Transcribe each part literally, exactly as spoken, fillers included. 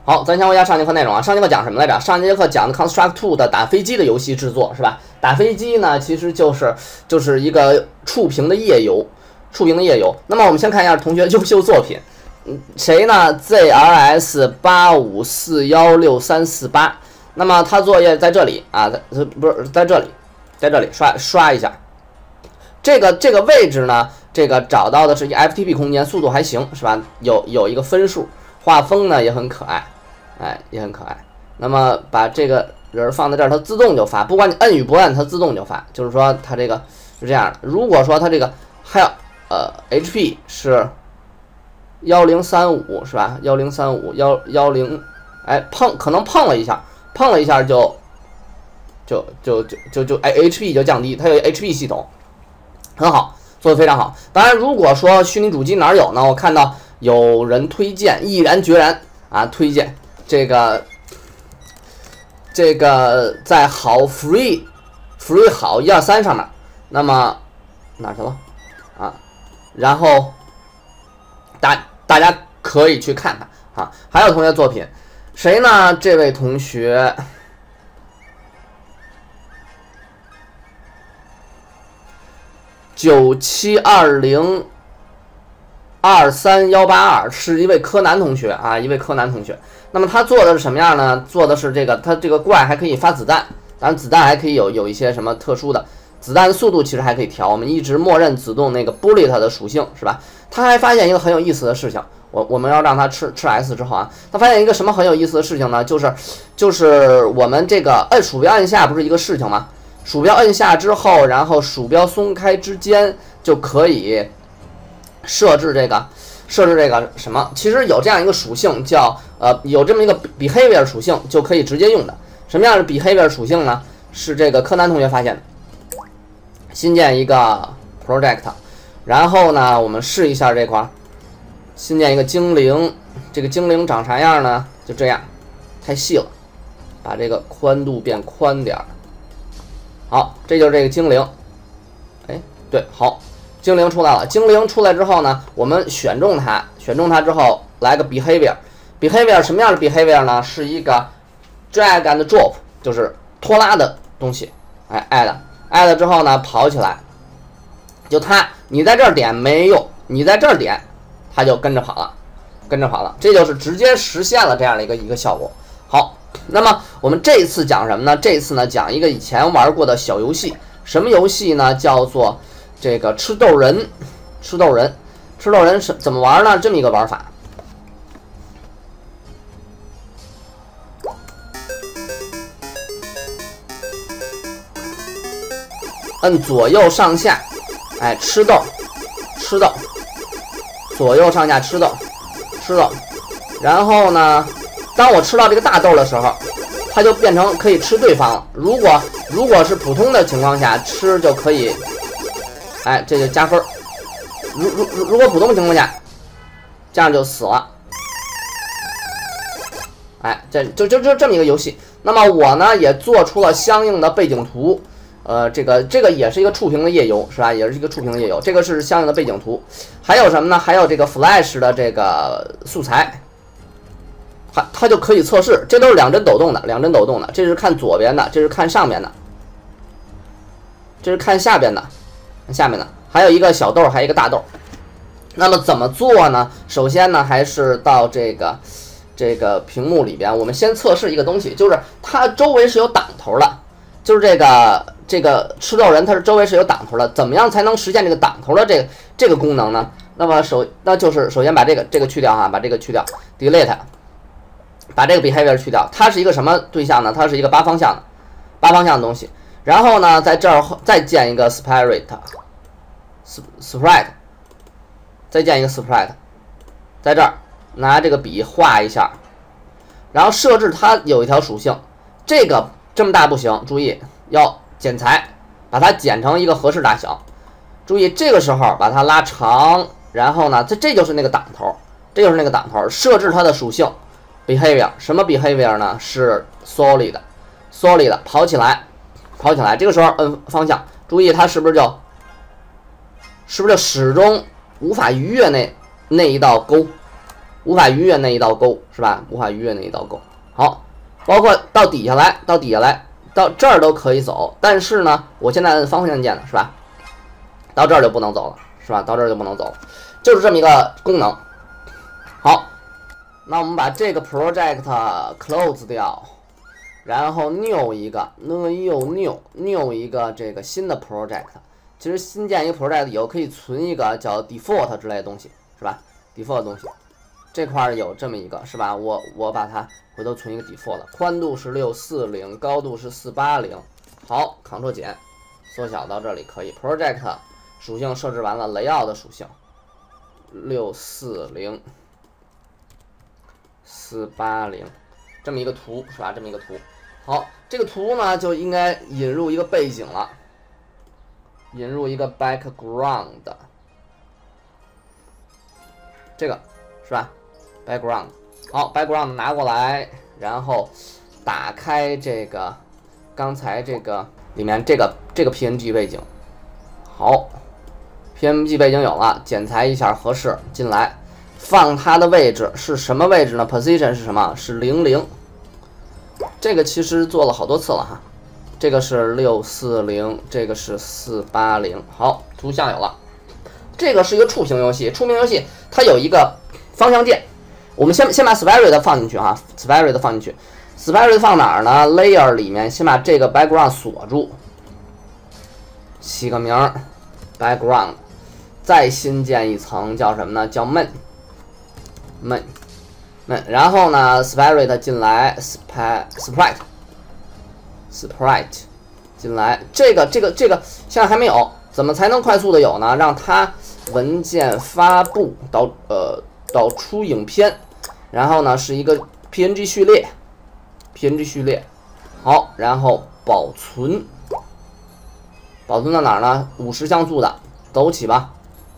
好，咱先回一下上节课内容啊。上节课讲什么来着？上节课讲的 Construct 二的打飞机的游戏制作是吧？打飞机呢，其实就是就是一个触屏的页游，触屏的页游。那么我们先看一下同学优秀作品，嗯，谁呢 ？Z R S 八五四幺六三四八。那么他作业在这里啊，不是在这里，在这里刷刷一下。这个这个位置呢，这个找到的是一 F T P 空间，速度还行是吧？有有一个分数，画风呢也很可爱。哎，也很可爱。那么把这个人放在这儿，它自动就发，不管你摁与不摁，它自动就发。就是说它这个是这样的。如果说它这个还有呃 H P 是幺零三五是吧？幺零三五幺幺零，哎碰可能碰了一下，碰了一下就就就就就就哎 H P 就降低，它有 H P 系统，很好，做的非常好。当然，如果说虚拟主机哪儿有呢？我看到有人推荐，毅然决然啊推荐。这个这个在好 free free 好一二三上面，那么哪去了啊？然后大大家可以去看看啊。还有同学作品，谁呢？这位同学九七二零二三幺八二是一位柯南同学啊，一位柯南同学。那么他做的是什么样呢？做的是这个，他这个怪还可以发子弹，当然子弹还可以有有一些什么特殊的子弹速度，其实还可以调。我们一直默认只动那个 bullet 的属性是吧？他还发现一个很有意思的事情，我我们要让他吃吃 S 之后啊，他发现一个什么很有意思的事情呢？就是就是我们这个摁鼠标按下不是一个事情吗？鼠标摁下之后，然后鼠标松开之间就可以设置这个。设置这个什么？其实有这样一个属性叫呃，有这么一个 behavior 属性就可以直接用的。什么样的 behavior 属性呢？是这个柯南同学发现的。新建一个 project， 然后呢，我们试一下这块，新建一个精灵。这个精灵长啥样呢？就这样，太细了，把这个宽度变宽点儿。好，这就是这个精灵。哎，对，好。精灵出来了，精灵出来之后呢，我们选中它，选中它之后来个 behavior，behavior 什么样的 behavior 呢？是一个 drag and drop， 就是拖拉的东西，哎 add add 之后呢，跑起来，就它你在这儿点没用，你在这儿点，它就跟着跑了，跟着跑了，这就是直接实现了这样的一个一个效果。好，那么我们这一次讲什么呢？这一次呢讲一个以前玩过的小游戏，什么游戏呢？叫做这个吃豆人，吃豆人，吃豆人是怎么玩呢？这么一个玩法，摁左右上下，哎，吃豆，吃豆，左右上下吃豆，吃豆。然后呢，当我吃到这个大豆的时候，它就变成可以吃对方了。如果如果是普通的情况下，吃就可以。哎，这就加分。如如如果普通情况下，这样就死了。哎，这就就就这么一个游戏。那么我呢也做出了相应的背景图，呃，这个这个也是一个触屏的页游是吧？也是一个触屏的页游。这个是相应的背景图。还有什么呢？还有这个 Flash 的这个素材，它它就可以测试。这都是两帧抖动的，两帧抖动的。这是看左边的，这是看上边的，这是看下边的。下面呢还有一个小豆，还有一个大豆。那么怎么做呢？首先呢，还是到这个这个屏幕里边，我们先测试一个东西，就是它周围是有挡头的，就是这个这个吃豆人，它是周围是有挡头的。怎么样才能实现这个挡头的这个这个功能呢？那么首那就是首先把这个这个去掉哈，把这个去掉 ，delete， 把这个 behavior 去掉。它是一个什么对象呢？它是一个八方向的八方向的东西。然后呢，在这儿再建一个 sprite，sprite， 再建一个 sprite， 在这儿拿这个笔画一下，然后设置它有一条属性，这个这么大不行，注意要剪裁，把它剪成一个合适大小。注意这个时候把它拉长，然后呢，这这就是那个挡头，这就是那个挡头，设置它的属性 behavior， 什么 behavior 呢？是 solid，solid 跑起来。跑起来，这个时候摁方向，注意它是不是就是不是就始终无法逾越那那一道沟， 无法逾越那一道沟，是吧？无法逾越那一道沟。好，包括到底下来，到底下来，到这儿都可以走，但是呢，我现在按方向键了，是吧？到这儿就不能走了，是吧？到这儿就不能走了，就是这么一个功能。好，那我们把这个 project close 掉，然后 new 一个 new new new 一个这个新的 project。其实新建一个 project 以后可以存一个叫 default 之类的东西，是吧 ？default 的东西，这块儿有这么一个，是吧？我我把它回头存一个 default， 宽度是六四零，高度是四八零。好 ，Ctrl 减，缩小到这里可以。project 属性设置完了 ，layout 的属性六四零四八零，这么一个图是吧？这么一个图。好，这个图呢就应该引入一个背景了。引入一个 background， 这个是吧 ？background， 好 ，background 拿过来，然后打开这个刚才这个里面这个这个 P N G 背景，好 ，P N G 背景有了，剪裁一下合适，进来放它的位置是什么位置呢 ？position 是什么？是零零，这个其实做了好多次了哈。这个是六四零，这个是四八零。好，图像有了。这个是一个触屏游戏，触屏游戏它有一个方向键。我们先先把 Spirit 放进去哈 ，Spirit 放进去。Spirit 放哪儿呢 ？Layer 里面先把这个 background 锁住，起个名儿 background， 再新建一层叫什么呢？叫 main main main。然后呢 ，Spirit 进来 ，Sprite Sprite。Sprite 进来，这个这个这个现在还没有，怎么才能快速的有呢？让它文件发布导呃导出影片，然后呢是一个 P N G 序列 ，P N G 序列，好，然后保存，保存到哪儿呢？五十像素的，走起吧。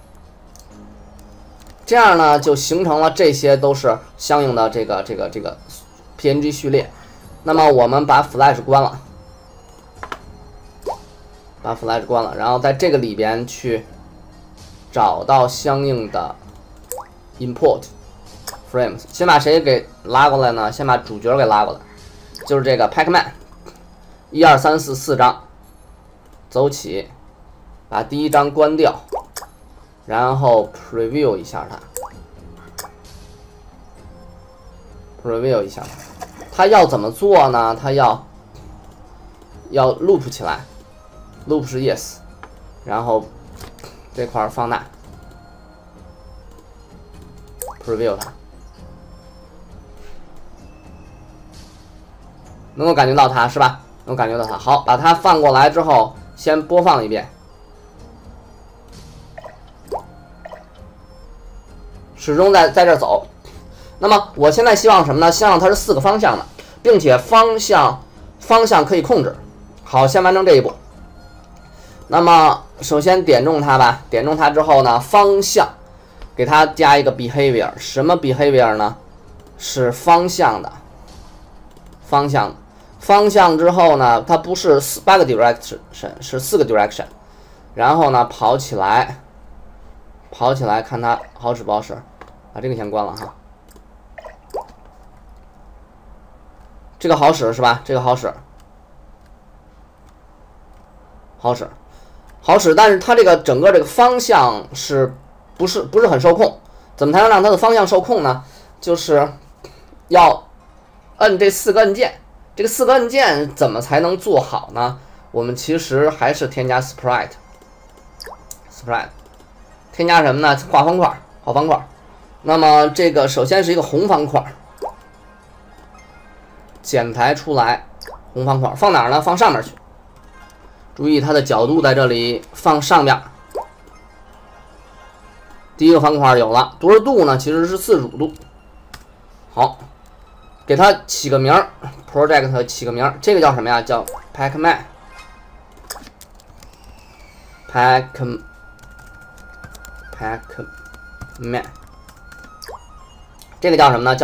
这样呢就形成了，这些都是相应的这个这个这个 P N G 序列。那么我们把 Flash 关了。把 Flash 关了，然后在这个里边去找到相应的 import frames。先把谁给拉过来呢？先把主角给拉过来，就是这个 Pac-Man， 一二三四四张，走起，把第一张关掉，然后 preview 一下它 ，preview 一下它，它要怎么做呢？它要要 loop 起来。loop 是 yes， 然后这块放大 preview 它，能够感觉到它是吧？能感觉到它。好，把它放过来之后，先播放一遍，始终在在这走。那么我现在希望什么呢？希望它是四个方向的，并且方向方向可以控制。好，先完成这一步。那么首先点中它吧，点中它之后呢，方向给它加一个 behavior， 什么 behavior 呢？是方向的，方向，方向之后呢，它不是四八个 direction， 是四个 direction， 然后呢跑起来，跑起来看它好使不好使，把这个先关了哈，这个好使是吧？这个好使，好使。好使，但是它这个整个这个方向是不是不是很受控？怎么才能让它的方向受控呢？就是要摁这四个按键，这个四个按键怎么才能做好呢？我们其实还是添加 sprite，sprite， 添加什么呢？画方块，画方块。那么这个首先是一个红方块，剪裁出来，红方块放哪儿呢？放上面去。注意它的角度在这里，放上边。第一个方块有了，多少度呢？其实是四十五度。好，给它起个名儿 ，project 起个名儿，这个叫什么呀？叫 Pac-Man。Pac Pac-Man。这个叫什么呢？叫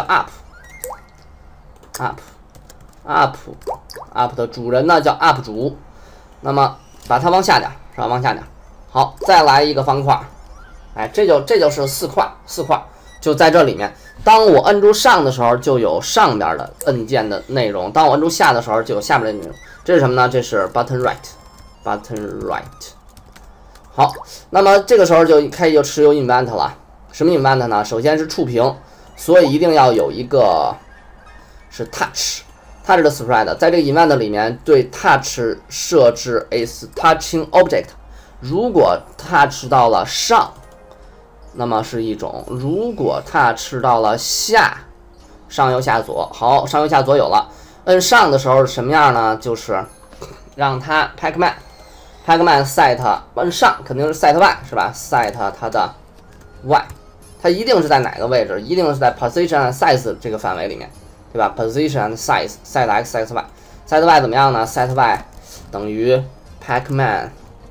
up。up up up 的主人呢叫 up 主。那么把它往下点，是吧？往下点。好，再来一个方块，哎，这就这就是四块，四块就在这里面。 当我摁住上的时候，就有上边的按键的内容；当我摁住下的时候，就有下边的内容。这是什么呢？这是 button right，button right。好，那么这个时候就开始就持有 event 了。什么 event 呢？首先是触屏，所以一定要有一个是 touch。touch 的 sprite， 在这个 event 里面对 touch 设置 is touching object。如果 touch 到了上，那么是一种；如果 touch 到了下，上右下左，好，上右下左有了。摁上的时候什么样呢？就是让它 pacman，pacman set 摁上肯定是 set y 是吧 ？set 它的 y， 它一定是在哪个位置？一定是在 position and size 这个范围里面，对吧 ？position and size set x set y，set y 怎么样呢 ？set y 等于 pacman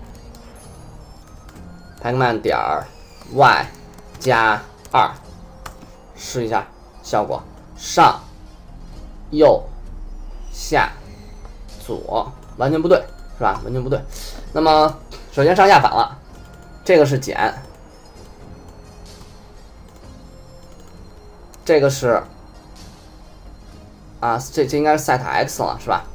pacman 点 y 加二，试一下效果，上、右、下、左，完全不对，是吧？完全不对。那么首先上下反了，这个是减，这个是啊，这这应该是 set x 了，是吧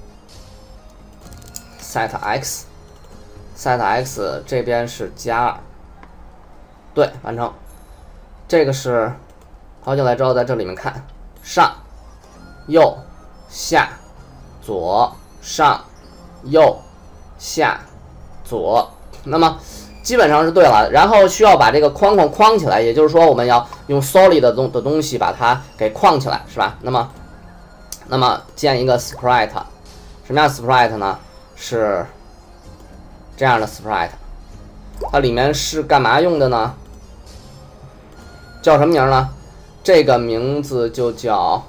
？set x，set x 这边是加二。对，完成。这个是跑起来之后，在这里面看上、右、下、左、上、右、下、左，那么基本上是对了。然后需要把这个框框框起来，也就是说，我们要用 solid 的东的东西把它给框起来，是吧？那么，那么建一个 sprite， 什么样的 sprite 呢？是这样的 sprite， 它里面是干嘛用的呢？叫什么名呢？这个名字就叫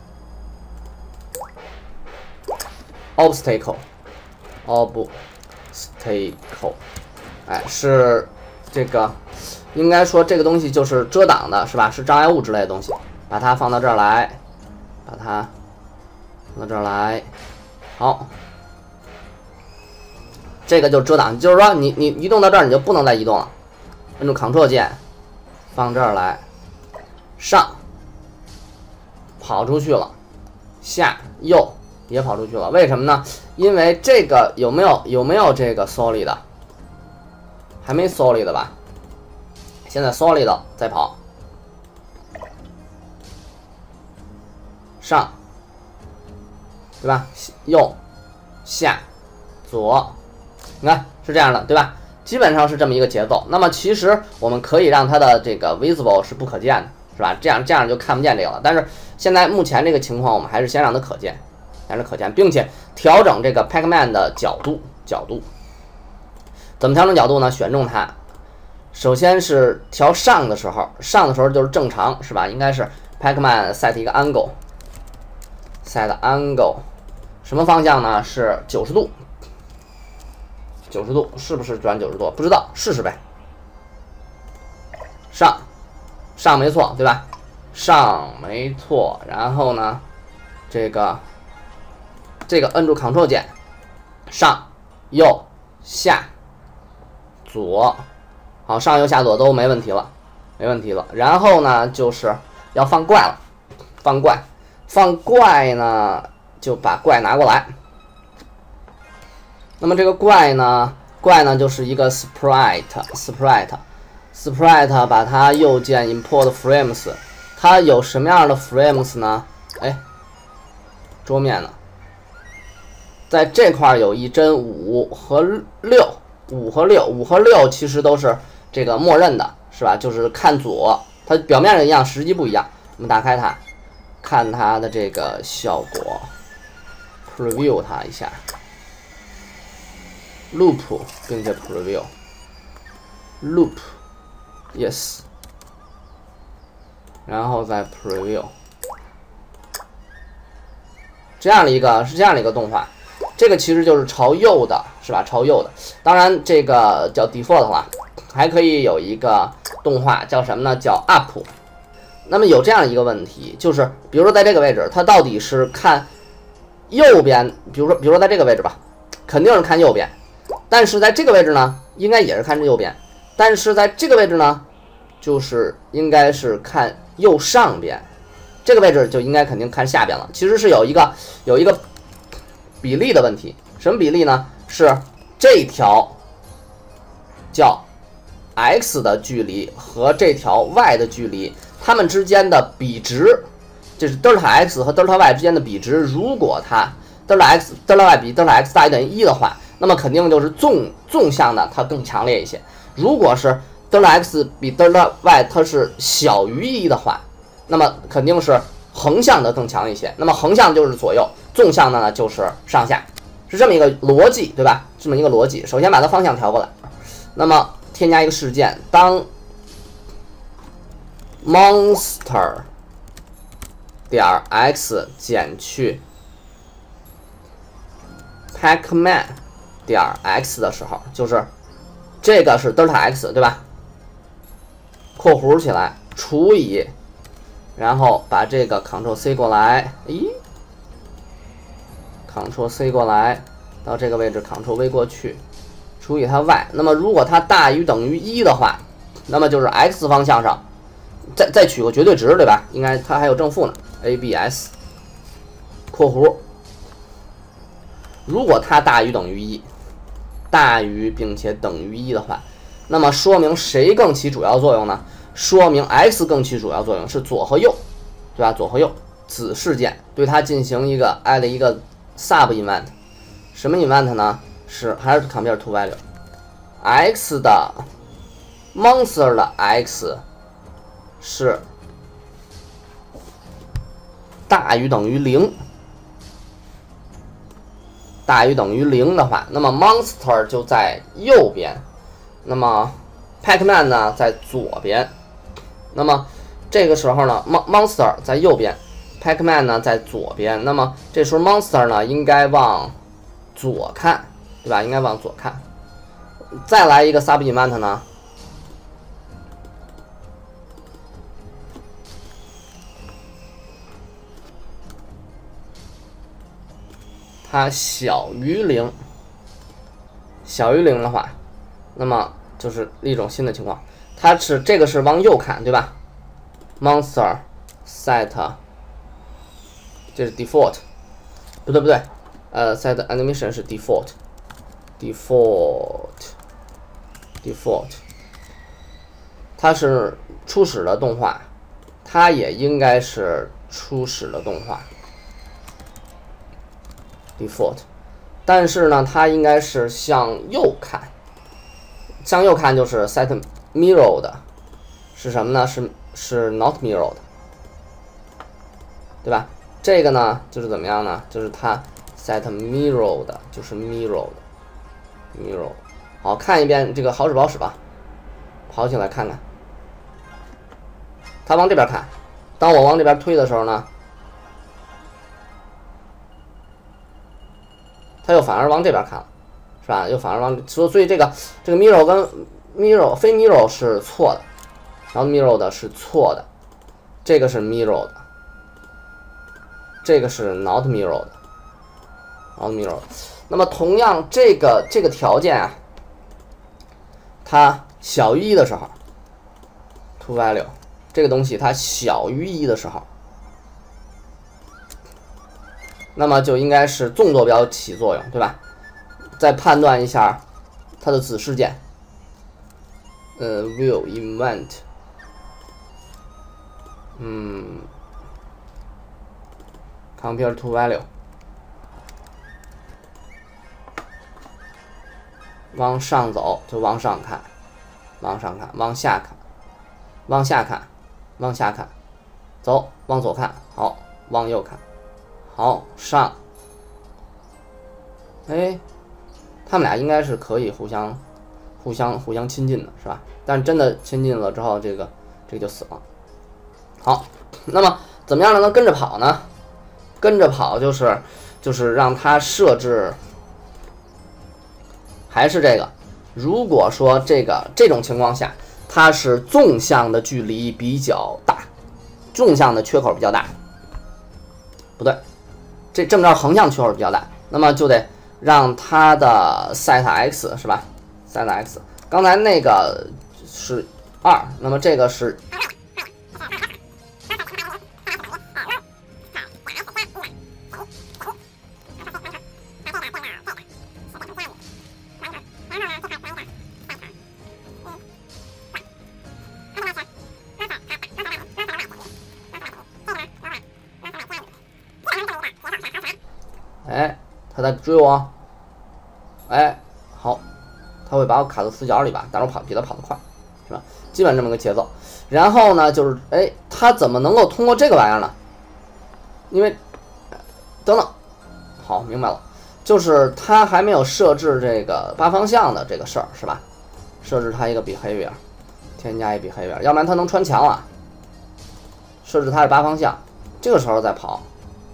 obstacle obstacle， 哎，是这个，应该说这个东西就是遮挡的，是吧？是障碍物之类的东西。把它放到这儿来，把它放到这儿来，好，这个就遮挡，就是说你你移动到这儿，你就不能再移动了。按住 Ctrl 键。放这儿来，上跑出去了，下右也跑出去了，为什么呢？因为这个有没有有没有这个 solid 的？还没 solid 的吧？现在 solid 再跑，上，对吧？右下左，你看是这样的，对吧？基本上是这么一个节奏。那么其实我们可以让它的这个 visible 是不可见的，是吧？这样这样就看不见这个了。但是现在目前这个情况，我们还是先让它可见，让它可见，并且调整这个 pacman 的角度角度。怎么调整角度呢？选中它，首先是调上的时候，上的时候就是正常，是吧？应该是 pacman set 一个 angle，set angle， 什么方向呢？是九十度。九十度是不是转九十度？不知道，试试呗。上，上没错，对吧？上没错。然后呢，这个这个摁住 Ctrl 键，上、右、下、左，好，上、右、下、左都没问题了，没问题了。然后呢，就是要放怪了，放怪，放怪呢，就把怪拿过来。那么这个怪呢，怪呢就是一个 sprite，sprite，sprite， 把它右键 import frames， 它有什么样的 frames 呢？哎，桌面呢，在这块有一帧五和六，五和六，五和六其实都是这个默认的，是吧？就是看左，它表面上一样，实际不一样。我们打开它，看它的这个效果 ，preview 它一下。loop 并且 preview loop yes， 然后再 preview， 这样的一个是这样的一个动画，这个其实就是朝右的，是吧？朝右的，当然这个叫 default 了，还可以有一个动画叫什么呢？叫 up。那么有这样一个问题，就是比如说在这个位置，它到底是看右边，比如说比如说在这个位置吧，肯定是看右边。但是在这个位置呢，应该也是看右边，但是在这个位置呢，就是应该是看右上边， 这个位置就应该肯定看下边了。其实是有一个有一个比例的问题，什么比例呢？是这条叫 x 的距离和这条 y 的距离，它们之间的比值，这是德尔塔 x 和德尔塔 y 之间的比值。如果它德尔塔 x 德尔塔 y 比德尔塔 x 大于等于一的话，那么肯定就是纵纵向的它更强烈一些。如果是德尔塔 x 比德尔塔 y 它是小于一的话，那么肯定是横向的更强一些。那么横向就是左右，纵向的呢就是上下，是这么一个逻辑，对吧？这么一个逻辑。首先把它方向调过来，那么添加一个事件，当 monster 点 x 减去 pacman 点 x 的时候，就是这个是德尔塔 x 对吧？括弧起来除以，然后把这个 Ctrl C 过来，咦 ，Ctrl C 过来到这个位置 ，Ctrl V 过去，除以它 y。那么如果它大于等于一的话，那么就是 x 方向上再再取个绝对值，对吧？应该它还有正负呢 ，A B S 括弧。如果它大于等于一，大于并且等于一的话，那么说明谁更起主要作用呢？说明 x 更起主要作用，是左和右，对吧？左和右子事件对它进行一个 add 一个 sub event， 什么 event 呢？是还是 compare to value x 的 monster 的 x 是大于等于零，大于等于零的话，那么 monster 就在右边，那么 pacman 呢在左边。那么这个时候呢 ，monster 在右边 ，pacman 呢在左边。那么这时候 monster 呢应该往左看，对吧？应该往左看。再来一个 sub event 呢，它小于零，小于零的话，那么就是一种新的情况。它是这个是往右看，对吧 ？Monster set 这是 default， 不对不对，呃 set animation 是 default， default default， 它是初始的动画，它也应该是初始的动画 default， 但是呢，它应该是向右看，向右看就是 set mirrored 是什么呢？是是 not mirrored， 对吧？这个呢就是怎么样呢？就是它 set mirrored 就是 mirrored mirrored。好，看一遍这个好使不好使吧？跑起来看看，它往这边看，当我往这边推的时候呢，它又反而往这边看了，是吧？又反而往所所以这个这个 mirror 跟 mirror 非 mirror 是错的，然后 mirror 的是错的，这个是 mirror 的，这个是 not mirror 的 ，not mirror。那么同样这个这个条件啊，它小于一的时候 ，to value 这个东西它小于一的时候，那么就应该是纵坐标起作用，对吧？再判断一下它的子事件。呃 ，will event， 嗯 ，compare to value， 往上走就往上看，往上看，往下看，往下看，往下看，走，往左看，好，往右看，好，上，哎，他们俩应该是可以互相。互相互相亲近的是吧？但是真的亲近了之后，这个这个就死了。好，那么怎么样让它跟着跑呢？跟着跑就是就是让它设置，还是这个。如果说这个这种情况下，它是纵向的距离比较大，纵向的缺口比较大，不对，这这么着横向缺口比较大，那么就得让它的 set x 是吧？set x， 刚才那个是二，那么这个是哎，他在追我，哎，好，他会把我卡到死角里吧？但是我跑比他跑得快，是吧？基本这么个节奏。然后呢，就是哎，他怎么能够通过这个玩意儿呢？因为等等，好，明白了，就是他还没有设置这个八方向的这个事儿，是吧？设置他一个 behavior， 添加一 behavior， 要不然他能穿墙啊。设置它是八方向，这个时候再跑，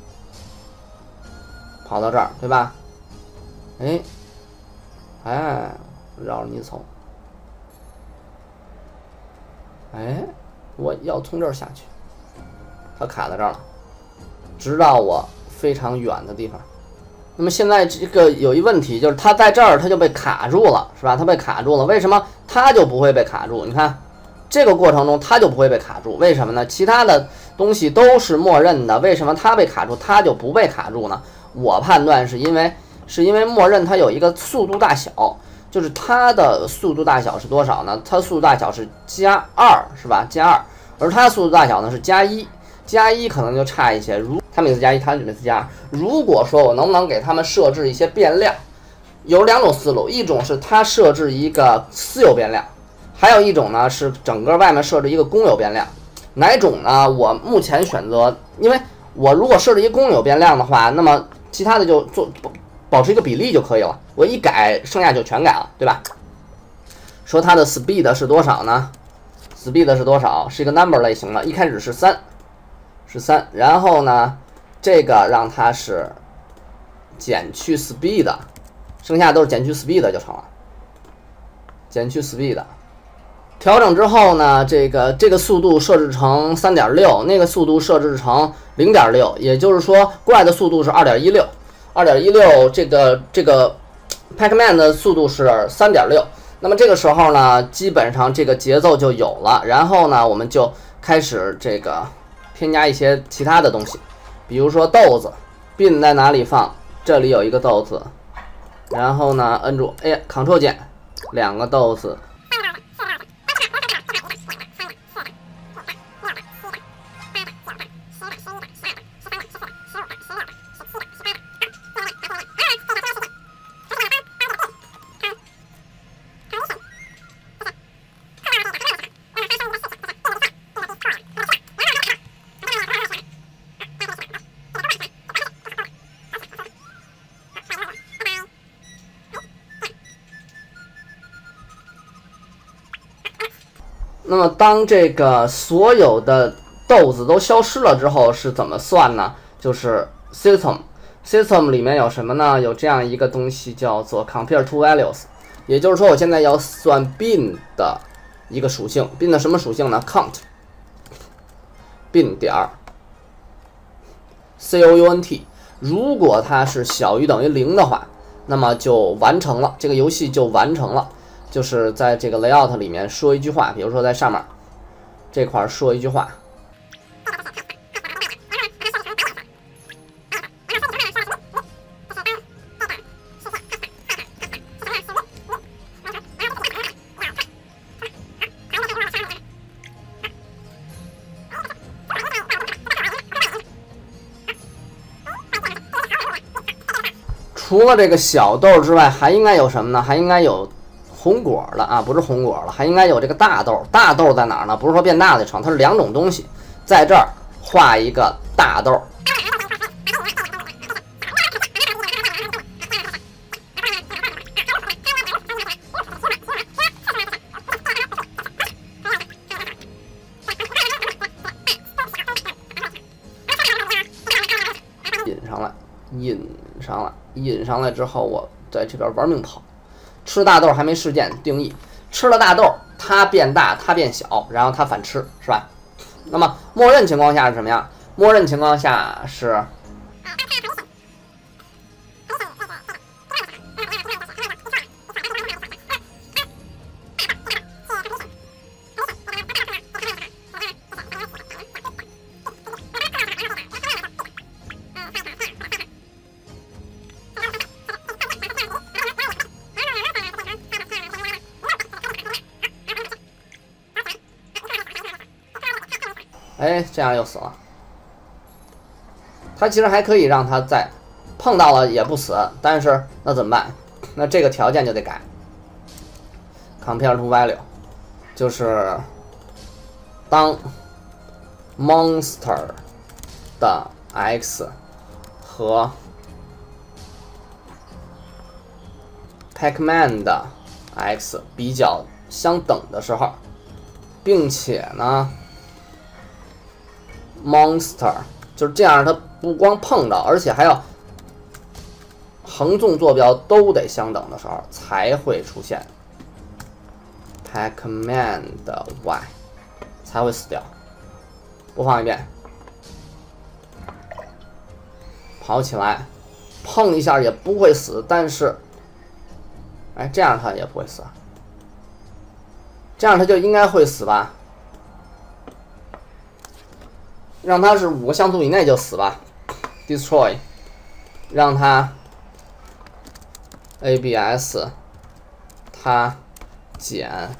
跑到这儿，对吧？哎，哎，绕着你走。哎，我要从这儿下去，它卡在这儿了，直到我非常远的地方。那么现在这个有一问题，就是它在这儿它就被卡住了，是吧？它被卡住了，为什么它就不会被卡住？你看。这个过程中它就不会被卡住，为什么呢？其他的东西都是默认的，为什么它被卡住，它就不被卡住呢？我判断是因为是因为默认它有一个速度大小，就是它的速度大小是多少呢？它速度大小是加二，是吧？加二，而它的速度大小呢是加一，加一可能就差一些。如它每次加一，它每次加二。如果说我能不能给它们设置一些变量，有两种思路，一种是它设置一个私有变量。还有一种呢是整个外面设置一个公有变量，哪种呢？我目前选择，因为我如果设置一个公有变量的话，那么其他的就做保持一个比例就可以了。我一改，剩下就全改了，对吧？说它的 speed 是多少呢 ？speed 是多少？是一个 number 类型的，一开始是三，是三，然后呢，这个让它是减去 speed， 剩下都是减去 speed 就成了，减去 speed。调整之后呢，这个这个速度设置成 三点六， 那个速度设置成 零点六， 也就是说怪的速度是 二点一六， 二点一六， 这个这个 Pac-Man 的速度是 三点六。 那么这个时候呢，基本上这个节奏就有了，然后呢我们就开始这个添加一些其他的东西，比如说豆子 bin 在哪里放，这里有一个豆子，然后呢摁住哎 Ctrl 键，两个豆子，那么当这个所有的豆子都消失了之后是怎么算呢？就是 system system 里面有什么呢？有这样一个东西叫做 compare to values， 也就是说我现在要算 bin 的一个属性， bin 的什么属性呢？ count bin 点 count， 如果它是小于等于零的话，那么就完成了，这个游戏就完成了。就是在这个 layout 里面说一句话，比如说在上面这块说一句话，除了这个小豆之外，还应该有什么呢？还应该有红果了啊，不是红果了，还应该有这个大豆。大豆在哪儿呢？不是说变大的成，它是两种东西。在这儿画一个大豆，引上来，引上来，引上来之后，我在这边玩命跑。吃大豆还没事件定义，吃了大豆它变大它变小，然后它反吃，是吧？那么默认情况下是什么样？默认情况下是哎，这样又死了。它其实还可以让它再碰到了也不死，但是那怎么办？那这个条件就得改。compare to value 就是当 monster 的 x 和 Pac-Man 的 x 比较相等的时候，并且呢 monster 就是这样，它不光碰到，而且还要横纵坐标都得相等的时候，才会出现 Pac-Man 的 y 才会死掉。播放一遍，跑起来，碰一下也不会死，但是，哎，这样它也不会死，这样它就应该会死吧？让它是五个像素以内就死吧 ，destroy， 让它 A B S 它减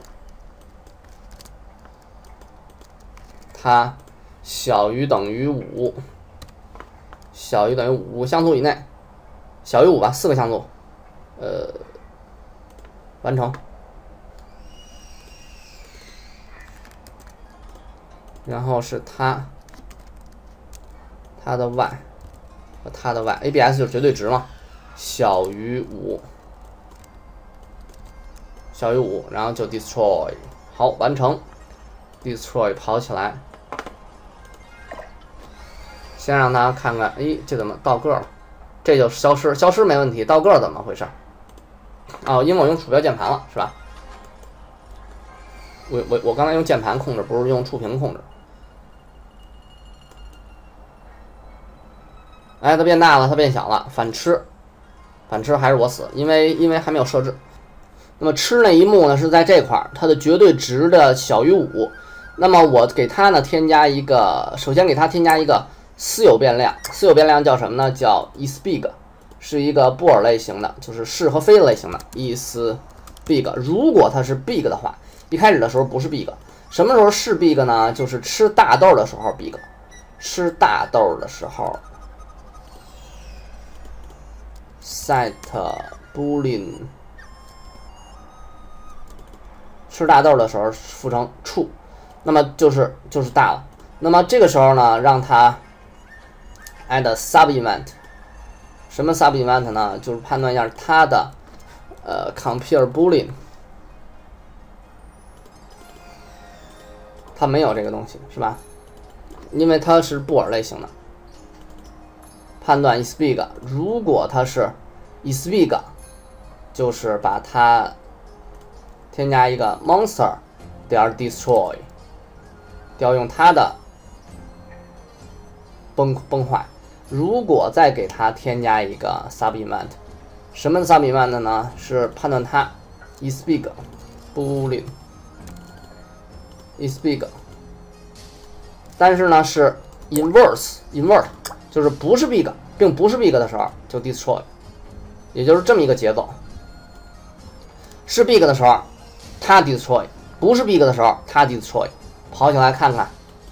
它小于等于五，小于等于五像素以内，小于五吧，四个像素，呃，完成。然后是它，它的 y 和它的 y，A B S 就是绝对值嘛，小于五，小于五，然后就 destroy， 好，完成 ，destroy 跑起来。先让大家看看，哎，这怎么倒个了？这就消失，消失没问题，倒个怎么回事？哦，因为我用鼠标键盘了，是吧？我我我刚才用键盘控制，不是用触屏控制。哎，它变大了，它变小了，反吃，反吃还是我死，因为因为还没有设置。那么吃那一幕呢是在这块儿，它的绝对值的小于五。那么我给它呢添加一个，首先给它添加一个私有变量，私有变量叫什么呢？叫 isBig， 是一个布尔类型的，就是是和非类型的 isBig。如果它是 big 的话，一开始的时候不是 big， 什么时候是 big 呢？就是吃大豆的时候 big， 吃大豆的时候 set boolean， 吃大豆的时候复成 true， 那么就是就是大了。那么这个时候呢，让它 add sub event， 什么 sub event 呢？就是判断一下它的呃 compare boolean， 它没有这个东西是吧？因为它是布尔类型的。判断 isBig， 如果它是 isBig， 就是把它添加一个 monster 点 destroy， 调用它的崩崩坏。如果再给它添加一个 sub event， 什么 sub event 呢？是判断它 isBig boolean isBig， 但是呢是 inverse invert， 就是不是 big 并不是 big 的时候就 destroy， 也就是这么一个节奏。是 big 的时候它 destroy， 不是 big 的时候它 destroy。跑起来看看，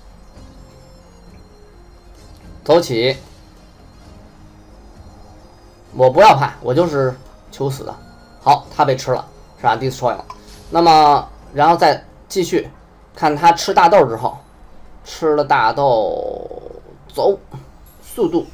走起。我不要怕，我就是求死的。好，它被吃了，是吧 ？destroy 了。那么，然后再继续看它吃大豆之后，吃了大豆，走，速度。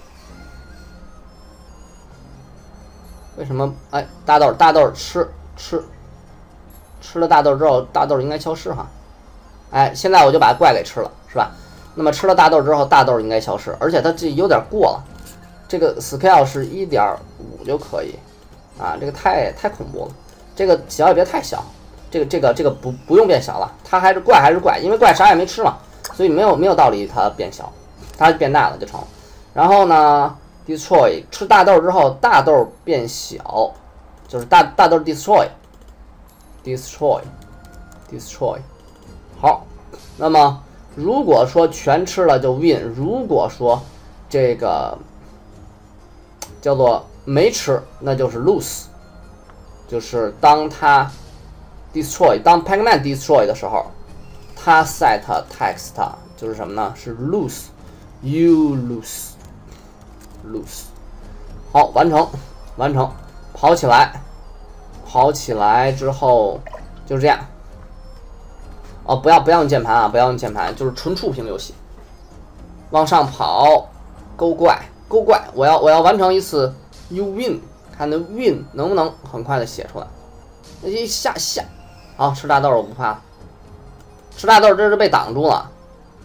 为什么？哎，大豆，大豆吃吃，吃了大豆之后，大豆应该消失哈。哎，现在我就把怪给吃了，是吧？那么吃了大豆之后，大豆应该消失，而且它这有点过了。这个 scale 是 一点五 就可以啊，这个太太恐怖了，这个小也别太小，这个这个这个不不用变小了，它还是怪还是怪，因为怪啥也没吃嘛，所以没有没有道理它变小，它变大了就成了。然后呢 destroy 吃大豆之后，大豆变小，就是大大豆 destroy destroy destroy 好，那么如果说全吃了就 win， 如果说这个叫做没吃，那就是 lose， 就是当它 destroy， 当 Pac-Man destroy 的时候，它 set text 就是什么呢？是 lose， you lose， lose。 好，完成，完成，跑起来，跑起来之后就这样。哦，不要不要用键盘啊，不要用键盘，就是纯触屏游戏。往上跑，勾怪，勾怪，我要我要完成一次 U win， 看那 win 能不能很快的写出来。一下下，好，吃大豆我不怕，吃大豆这是被挡住了。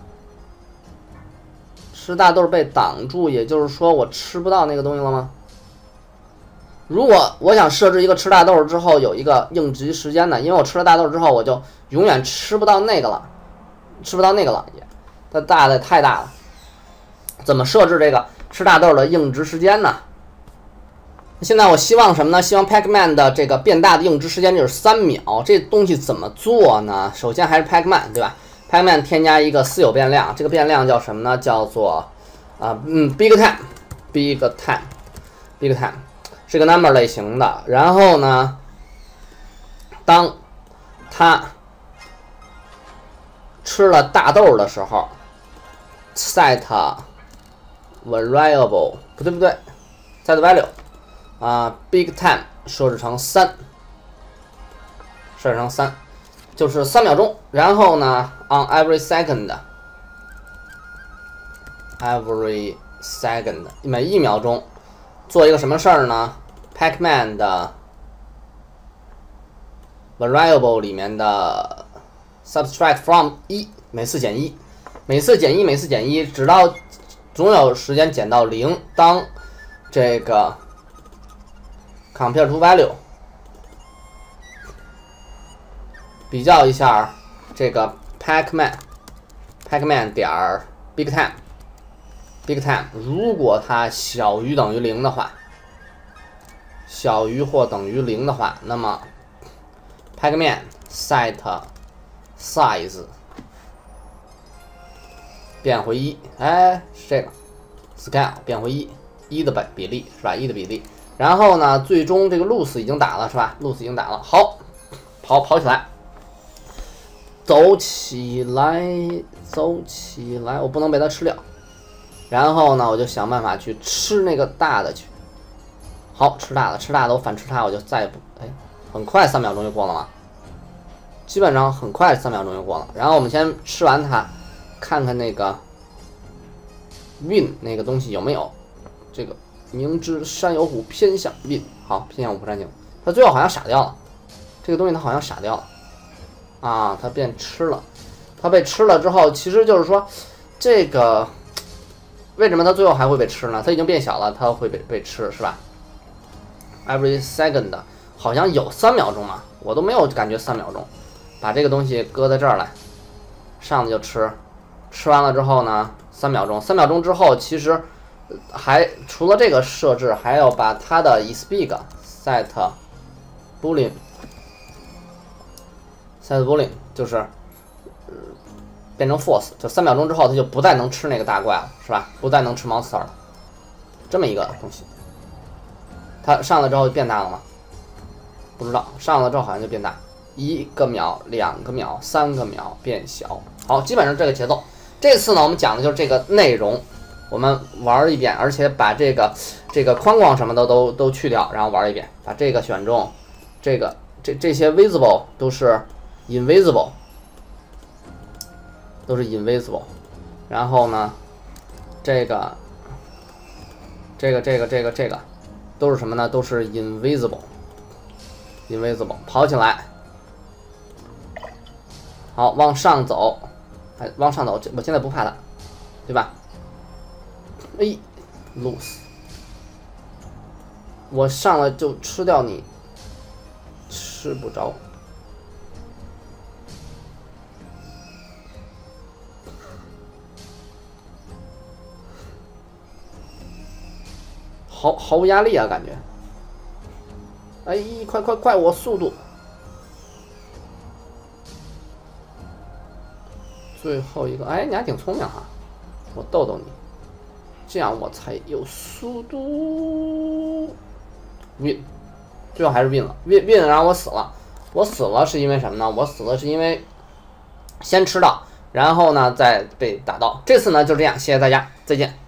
吃大豆被挡住，也就是说我吃不到那个东西了吗？如果我想设置一个吃大豆之后有一个应急时间呢，因为我吃了大豆之后我就永远吃不到那个了，吃不到那个了，它大的太大了。怎么设置这个吃大豆的应急时间呢？现在我希望什么呢？希望 Pac-Man 的这个变大的应急时间就是三秒。这东西怎么做呢？首先还是 Pac-Man 对吧？Pac-Man 添加一个私有变量，这个变量叫什么呢？叫做啊、呃、嗯 Big Time，Big Time，Big Time 是个 number 类型的。然后呢，当它吃了大豆的时候 ，set variable 不对不对 ，set value 啊、呃、Big Time 设置成三，设置成三。就是三秒钟，然后呢 ，on every second，every second 每一秒钟做一个什么事儿呢 ？Pac-Man 的 variable 里面的 subtract from 一，每次减一，每次减一，每次减一，直到总有时间减到零。当这个 compare to value。比较一下这个 Pac-Man Pac-Man 点儿 Big Time Big Time， 如果它小于等于零的话，小于或等于零的话，那么 Pac-Man set size 变回一，哎，是这个 scale 变回一，一的比例是吧？一的比例。然后呢，最终这个 lose 已经打了是吧 ？lose 已经打了，好，跑跑起来。走起来，走起来！我不能被它吃掉。然后呢，我就想办法去吃那个大的去。好，吃大的，吃大的，我反吃它，我就再也不……哎，很快三秒钟就过了吗？基本上很快三秒钟就过了。然后我们先吃完它，看看那个 win 那个东西有没有。这个明知山有虎，偏向 win。好，偏向虎不山行。它最后好像傻掉了。这个东西它好像傻掉了。啊，它变吃了，它被吃了之后，其实就是说，这个为什么它最后还会被吃呢？它已经变小了，它会被被吃，是吧 ？Every second 好像有三秒钟嘛，我都没有感觉三秒钟。把这个东西搁在这儿来，上来就吃，吃完了之后呢，三秒钟，三秒钟之后，其实还除了这个设置，还要把它的 isBig set boolean。set boolean 就是、呃、变成 false， 就三秒钟之后它就不再能吃那个大怪了，是吧？不再能吃 monster 了，这么一个东西。它上来之后就变大了吗？不知道，上了之后好像就变大，一个秒、两个秒、三个秒变小。好，基本上这个节奏。这次呢，我们讲的就是这个内容，我们玩一遍，而且把这个这个框框什么的都都去掉，然后玩一遍，把这个选中，这个这这些 visible 都是。invisible 都是 invisible， 然后呢，这个这个这个这个这个都是什么呢？都是 invisible invisible 跑起来，好，往上走，哎，往上走，我现在不怕它，对吧？哎 ，lose， 我上来就吃掉你，吃不着。毫毫无压力啊，感觉。哎，快快快，我速度！最后一个，哎，你还挺聪明哈，我逗逗你，这样我才有速度。win， 最后还是 win 了 ，win win 让我死了。我死了是因为什么呢？我死了是因为先吃到，然后呢再被打到。这次呢就这样，谢谢大家，再见。